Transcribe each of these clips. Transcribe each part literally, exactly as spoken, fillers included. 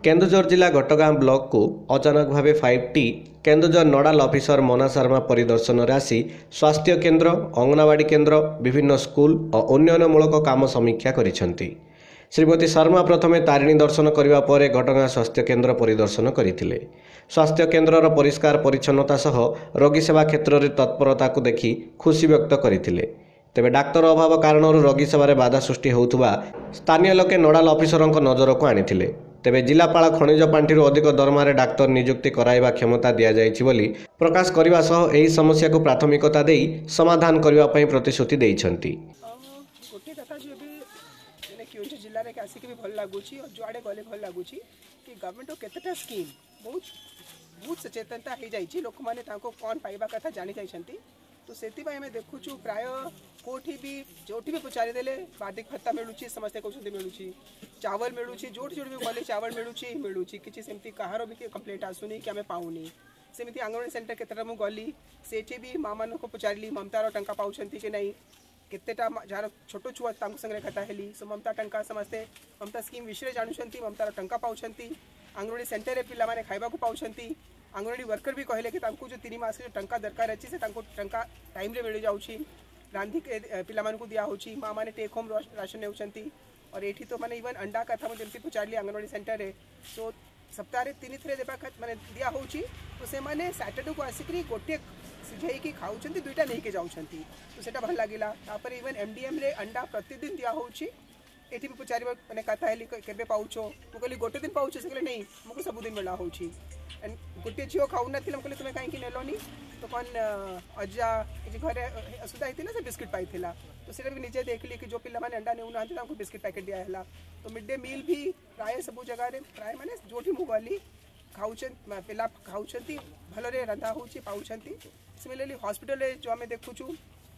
केन्दुझर जिला घटगाँ ब्लॉक को अचानक भाव five T Keonjhar nodal officer मना शर्मा परिदर्शन में आसी स्वास्थ्य केन्द्र अंगनवाड़ी केन्द्र विभिन्न स्कूल और उन्नयनमूलक काम समीक्षा करिसेंती। श्रीमती शर्मा प्रथमे तारिणी दर्शन करने पर घटगाँ स्वास्थ्य केन्द्र परिदर्शन करते। स्वास्थ्य केन्द्रर परिष्कार परिच्छन्नता सह रोगी सेवा क्षेत्र में तत्परता को देखि खुशी व्यक्त करते। तेबे डाक्तर अभाव कारण रोगी सेवार बाधा सृष्टि होउथुबा स्थानीय लोके नोडाल ऑफिसर नजर को आनिथिले। तेबे जिलापाल खनिज पांठि अधिक दरमारे डाक्तर नियुक्ति कराइबा क्षमता दिया जाइछि बोली प्रकाश करने सह एही समस्या को प्राथमिकता देई समाधान करबा पई प्रतिश्रुति दैछंती। गोटे कथा जो भी माने केउंझर जिल्ला रे आसी के भी भल लागुछि और जुआडे गले भल लागुछि कि गवर्नमेंट केतेटा स्कीम बहुत बहुत सचेतनता हो जाइछि। लोक माने ताको कोन पाइबा कथा जानि जाइछंती। तो सेति पई हमें देखुछु प्राय कोठी भी जोठी भी पचारि देले वार्षिक भत्ता मिलुछि, समस्ते कहउछंती मिलुछि, चावल मिलुछि, जोठी जोठी भी गले चावल मिलुछि मिलुछि किछि सेमती कहारो भी कंप्लेंट आसुनी कि हमें पाउनी। सेमती आंगनवाड़ी सेंटर केतेटा मु गली सेठी भी मां मान को पचारिली ममतार टंका पाउछंती कि नहीं, केतेटा जार छोटो छुआ तांको संगे कथा हेली सो ममता टंका समस्ते ममता स्कीम विषय जानुछंती, ममतार टंका पाउछंती, आंगनवाड़ी सेंटर रे पिला माने खाइबा को पाउछंती। आंगनवाड़ी वर्कर भी कहले कि तांको जो तीन मास जो टंका दरकार अछि से तांको टंका टाइम रे मिल जाउछि, रांधी के पिला मान को दिया होछि, मां माने टेक होम राशन नेउछंती। और एठी तो माने इवन अंडा कथा में जेमती पचारली आंगनवाड़ी सेंटर रे सो सप्ताह रे तीन थरे देबा माने दिया होछि। तो से माने सैटरडे को आसिकरी गोटे सिझाई की खाउछंती, दुईटा नहीं के जाउछंती। तो सेटा भल लागिला। तापर इवन एमडीएम रे अंडा प्रतिदिन दिया होछि। एठी भी पचारिबा माने कथा हेली केबे पाउछो मु कहली गोटे दिन पाउछो से कहले नहीं मको सब दिन मिला होछि। एंड गोटे झियो खाउ न थिला कहले तुमे काहे कि नेलोनी तो कोन अज्जा जे घरे असुदा हितिला से बिस्किट पाइथिला। तो सेटा भी निजे देखली कि जो पिला माने अंडा नेउ न तांको बिस्किट पैकेट दिया हैला। तो मिड डे मील भी प्राय सब जगह रे प्राय माने जोठी मु गली खाउछन पिला खाउछंती भलरे रंधा होछि पाउछंती। सिमिलरली हॉस्पिटल रे जो हमें देखुछु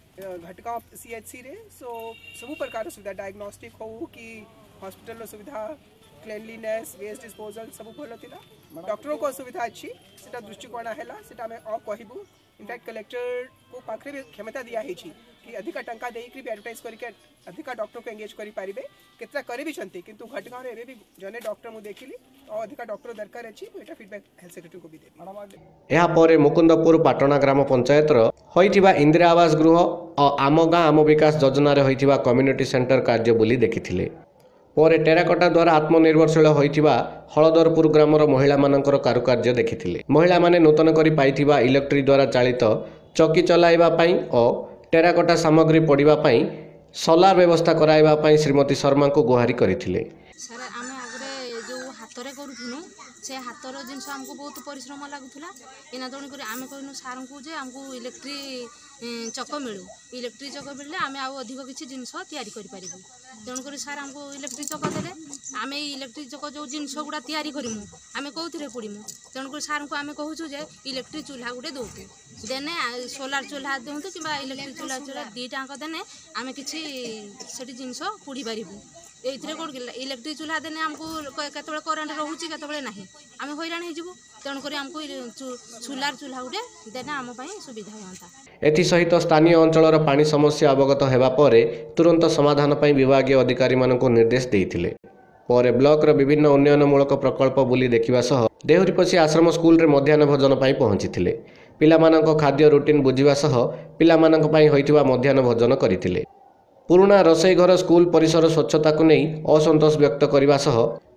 घटगाँव सीएचसी रे सो सब प्रकार सुविधा डायग्नोस्टिक हो कि हॉस्पिटल सुविधा क्लीनलीनेस वेस्ट डिस्पोजल सब भल थिला। डॉक्टरों को सुविधा अच्छी सेटा दृष्टिकोण हैला सेटा हमें अ कहबू। इनफैक्ट कलेक्टर को पाखरे भी क्षमता दिया है कि अधिक टंका देकरी भी एडवर्टाइज करके अधिक डॉक्टर को एंगेज करि पारिबे केतरा करि भी छंती। किंतु घटगाँव रे भी जने डॉक्टर मु देखिली और अधिक डॉक्टर दरकार अछि एटा फीडबैक हेल्थ सेक्रेटरी को भी देबी। एहा परे मुकुंदपुर पाटना ग्राम पंचायत रो होइथिबा इंदिरा आवास गृह और आम गाँ आम विकास योजना रे होइथिबा कम्युनिटी सेंटर कार्य बुली देखिथिले। पर टेराकोटा द्वारा आत्मनिर्भरशील होइथिबा हलदरपुर ग्रामर महिला मानकर कारुकार्य देखिथिले। महिला माने नूतन करी पाइथिबा इलेक्ट्रिक द्वारा चालित चौकी चलाइबा पई और टेराकोटा सामग्री पड़िबा पई सोलार व्यवस्था कराइबा पई श्रीमती शर्मा को गुहारी करिथिले। सर आमे आगरे जो हातरे करूथुनु से हातर जिनस आमको बहुत परिश्रम लगुला। इना तेणुक आम कहूँ सार को जे आमको इलेक्ट्रिक चक मिलू, इलेक्ट्रिक चक मिलले आम आउ अधिक किसी जिनस तैयारी करूँ। तेणुक सार आमको इलेक्ट्रिक चक देले आम इलेक्ट्रिक चक जो जिनस गुड़ा तैयारी करमु आम कौन पड़मु। तेणुक सार को आम कहूँ जे इलेक्ट्रिक चूल्हा गुटे दौतु देने सोलार चूल्हा दिंतु कि इलेक्ट्रिक चूल्हा चूल्हा दीटाक देने आम कि जिनस पोड़ी पारू। ये कौन इलेक्ट्रिक चूल्हा देने आमको केतबे करेन्ट रोचे केतबे ना आम हैरान हो। तेणुक आमको सोलार चूल्हा गुटे देने आम सुविधा होता। एसहित स्थानीय अंचल पानी समस्या अवगत होगा पर तुरंत समाधान पर विभागीय अधिकारी मानक निर्देश देते। पर ब्लॉक रो विभिन्न उन्नयनमूलक प्रकल्प बुली देखिबा सह देहुरीपसी आश्रम स्कूल रे मध्याह्न भोजन पाई पहुंचीथिले। पिलामानक खाद्य रूटीन बुझिबा सह पिलामानक पाई होइथिबा मध्याह्न भोजन करिथिले। पुराना रोसई घर स्कूल परिसर स्वच्छता को नहीं असंतोष व्यक्त करने सह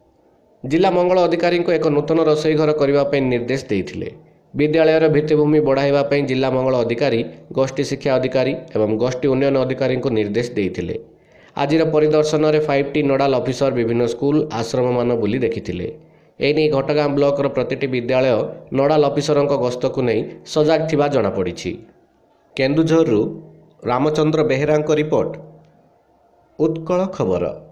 जिला मंगल अधिकारी को एक नूतन रोसई घर करने निर्देश देते। विद्यालयर भित्तिभूमि बढ़ाइबा पई जिला मंगल अधिकारी गोष्ठी शिक्षा अधिकारी एवं गोष्ठी उन्नयन अधिकारी को निर्देश देते। आजिर परिदर्शन में फाइव टी नोडाल ऑफिसर विभिन्न स्कूल आश्रम मान बुली देखिथिले। एने घटगाँ ब्लॉक रो प्रतिटी विद्यालय नोडाल ऑफिसर गस्त को नहीं सजग थिबा जणा पड़िछि। केन्दुझरु रामचंद्र बेहेरा रिपोर्ट उत्कल खबर।